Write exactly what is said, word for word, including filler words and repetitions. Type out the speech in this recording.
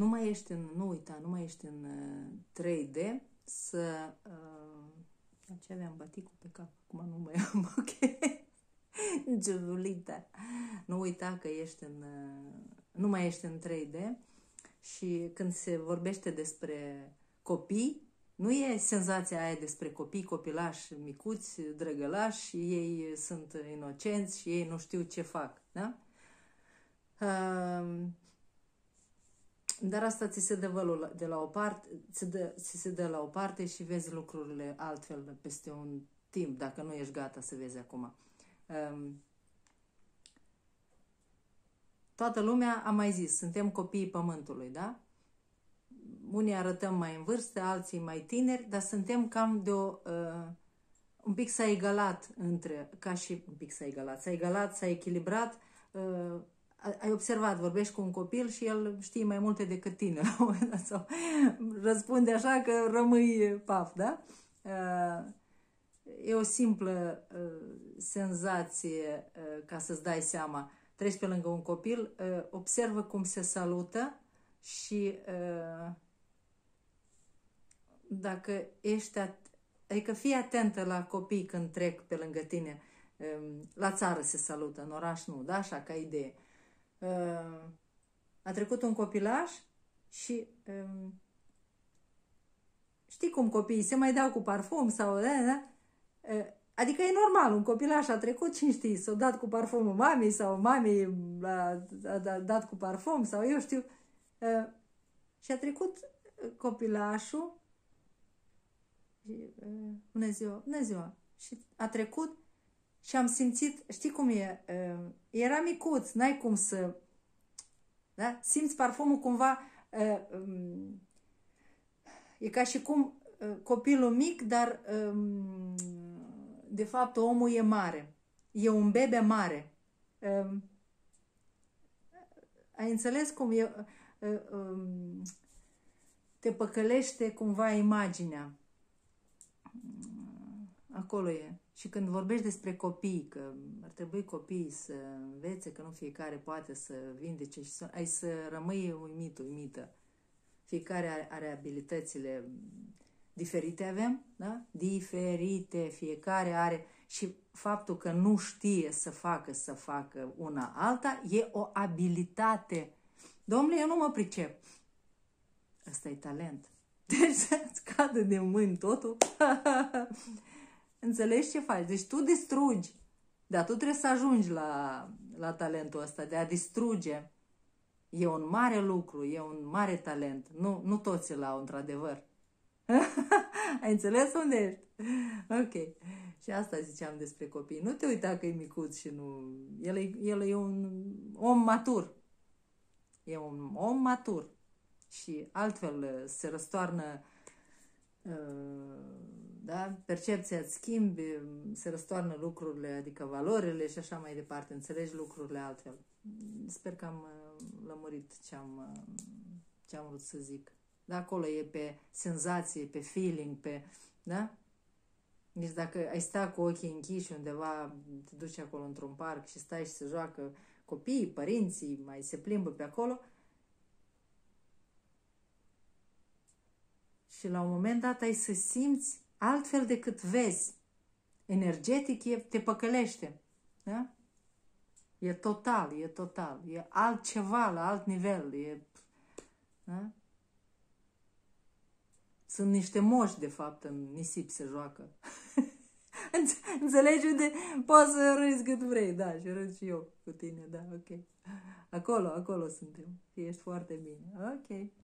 nu mai ești în, nu uita, nu mai ești în uh, trei D, să, uh, ce aveam, baticul pe cap, acum nu mai am, ok, Giulita, nu uita că ești în, uh, nu mai ești în trei D și când se vorbește despre copii, nu e senzația aia despre copii, copilași, micuți, drăgălași, și ei sunt inocenți și ei nu știu ce fac, da? Uh, Dar asta ți se dă vălul de la o parte, ți, dă, ți se dă la o parte și vezi lucrurile altfel peste un timp, dacă nu ești gata să vezi acum. Um, toată lumea a mai zis, suntem copiii pământului, da? Unii arătăm mai în vârstă, alții mai tineri, dar suntem cam de o... Uh, un pic s-a egalat între, ca și... Un pic s-a egalat, s-a egalat, s-a echilibrat. Uh, ai observat, vorbești cu un copil și el știe mai multe decât tine la un moment dat, sau răspunde așa că rămâi paf, da? Uh, e o simplă uh, senzație uh, ca să-ți dai seama. Treci pe lângă un copil, uh, observă cum se salută și uh, dacă ești, adică fii atentă la copii când trec pe lângă tine. Uh, la țară se salută, în oraș nu, da? Așa ca idee. Uh, a trecut un copilaș și um, știi cum copiii se mai dau cu parfum sau da, da? Uh, adică e normal, un copilaș a trecut și știi, s-a dat cu parfumul mamei sau mamei a, a, a dat cu parfum sau eu știu uh, și a trecut copilașul și, uh, bună ziua, bună ziua, și a trecut și am simțit, știi cum e, uh, era micuț, n-ai cum să, da? Simți parfumul cumva, uh, um, e ca și cum uh, copilul mic, dar um, de fapt omul e mare, e un bebe mare. Uh, ai înțeles cum e, uh, um, te păcălește cumva imaginea. Acolo e. Și când vorbești despre copii, că ar trebui copiii să învețe, că nu fiecare poate să vindece și să, ai să rămâi uimit, uimită. Fiecare are, are abilitățile diferite, avem, da? Diferite, fiecare are. Și faptul că nu știe să facă, să facă una alta, e o abilitate. Domnule, eu nu mă pricep. Ăsta e talent. Deci să-ți cadă de mâini totul. Înțelegi ce faci? Deci tu distrugi. Dar tu trebuie să ajungi la, la talentul ăsta de a distruge. E un mare lucru, e un mare talent. Nu, nu toți îl au, într-adevăr. Ai înțeles unde ești? Ok. Și asta ziceam despre copii. Nu te uita că e micuț și nu... El e, el e un om matur. E un om matur. Și altfel se răstoarnă... Da? Percepția îți schimbi, se răstoarnă lucrurile, adică valorile și așa mai departe, înțelegi lucrurile altfel. Sper că am lămurit ce am, ce am vrut să zic. Da, acolo e pe senzație, pe feeling, pe, da? Deci dacă ai sta cu ochii închiși undeva, te duci acolo într-un parc și stai și se joacă copiii, părinții, mai se plimbă pe acolo, și la un moment dat ai să simți altfel decât vezi. Energetic e, te păcălește. Da? E total, e total. E altceva, la alt nivel. E, da? Sunt niște moși, de fapt, în nisip se joacă. Înțelegi unde poți să râzi cât vrei, da, și râd și eu cu tine, da, ok. Acolo, acolo suntem. Ești foarte bine. Ok.